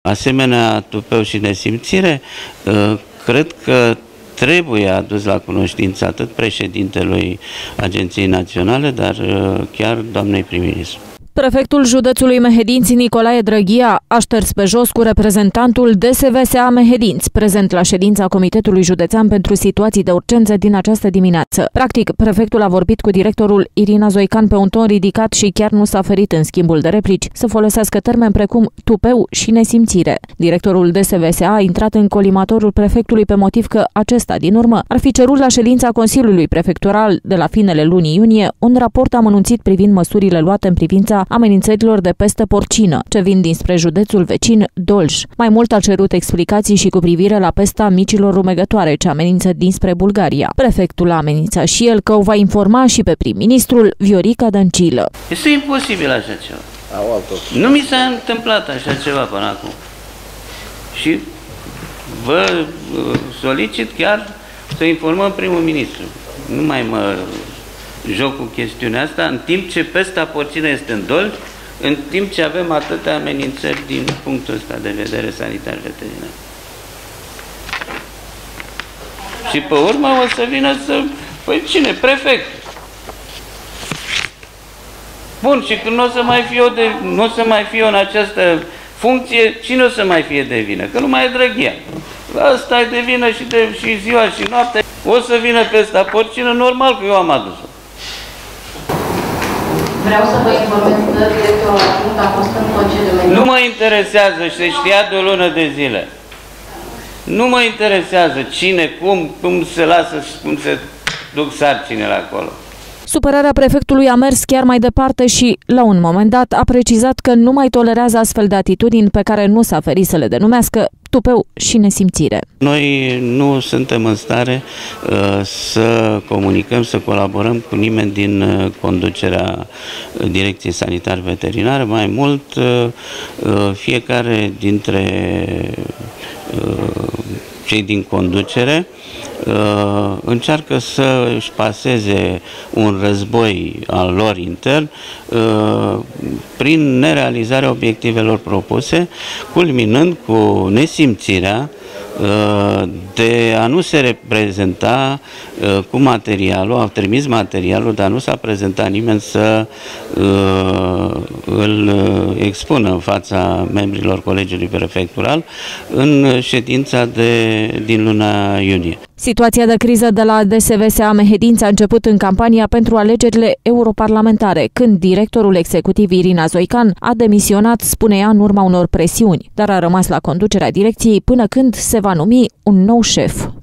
Asemenea tupeu și nesimțire, cred că trebuie adus la cunoștință atât președintelui Agenției Naționale, dar chiar doamnei prim-ministru. Prefectul județului Mehedinți, Nicolae Drăghia, a șters pe jos cu reprezentantul DSVSA Mehedinți, prezent la ședința Comitetului Județean pentru Situații de Urgență din această dimineață. Practic, prefectul a vorbit cu directorul Irina Zoican pe un ton ridicat și chiar nu s-a ferit în schimbul de replici să folosească termeni precum tupeu și nesimțire. Directorul DSVSA a intrat în colimatorul prefectului pe motiv că acesta, din urmă, ar fi cerut la ședința Consiliului Prefectural de la finele lunii iunie un raport amănunțit privind măsurile luate în privința amenințărilor de pestă porcină, ce vin dinspre județul vecin Dolj. Mai mult a cerut explicații și cu privire la pesta micilor rumegătoare ce amenință dinspre Bulgaria. Prefectul a amenințat și el că o va informa și pe prim-ministrul Viorica Dăncilă. Este imposibil așa ceva. Nu mi s-a întâmplat așa ceva până acum. Și vă solicit chiar să informăm primul ministru. Nu mai mă joc cu chestiunea asta, în timp ce pesta porcină este în Dolj, în timp ce avem atâtea amenințări din punctul ăsta de vedere sanitar-veterinar. Și pe urmă o să vină să... Păi cine? Prefect. Bun, și când nu o să mai fiu în această funcție, cine o să mai fie de vină? Că nu mai e Drăghia. Asta e de vină și ziua și noaptea. O să vină pesta porcină, normal că eu am adus-o. Vreau să vă informez că directorul adjunct a fost în concediu. Nu mă interesează și se știa de o lună de zile. Nu mă interesează cine, cum se lasă și cum se duc sarcinile acolo. Supărarea prefectului a mers chiar mai departe și, la un moment dat, a precizat că nu mai tolerează astfel de atitudini pe care nu s-a ferit să le denumească tupeu și nesimțire. Noi nu suntem în stare să comunicăm, să colaborăm cu nimeni din conducerea Direcției Sanitar-Veterinare. Mai mult, fiecare dintre cei din conducere încearcă să își paseze un război al lor intern prin nerealizarea obiectivelor propuse, culminând cu nesimțirea de a nu se reprezenta cu materialul, au trimis materialul, dar nu s-a prezentat nimeni să îl expună în fața membrilor Colegiului Prefectural în ședința din luna iunie. Situația de criză de la DSVSA Mehedinți a început în campania pentru alegerile europarlamentare, când directorul executiv Irina Zoican a demisionat, spune ea, în urma unor presiuni, dar a rămas la conducerea direcției până când se va numi un nou șef.